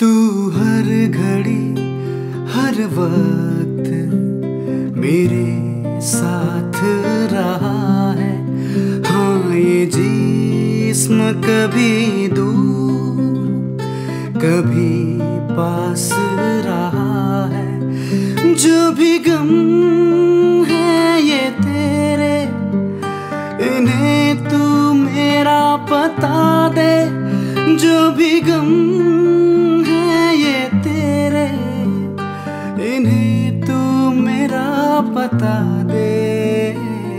तू हर घड़ी हर वक्त मेरे साथ रहा है। हाँ ये जिस्म कभी दूर कभी पास रहा है। जो भी गम है ये तेरे, इन्हें तू मेरा बता दे। जो भी गम है ये तेरे, इन्हें तू मेरा बता दे।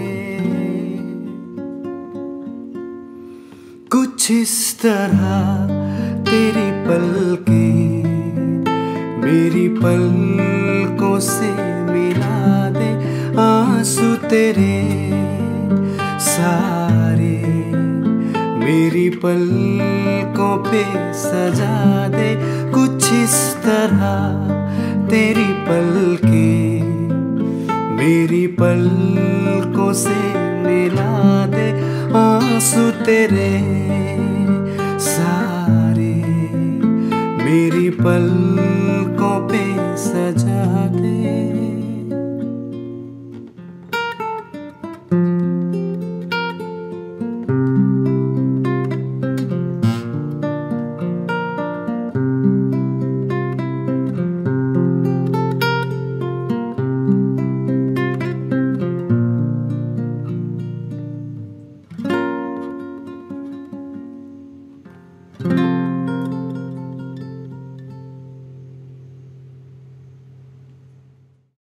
कुछ इस तरह तेरी पलकें मेरी पलकों से मिला दे। आंसू तेरे सारे मेरी पलकों पे सजा दे। कुछ इस तरह तेरी पलकें मेरी पलकों से मिला दे। आंसू तेरे सारे मेरी पल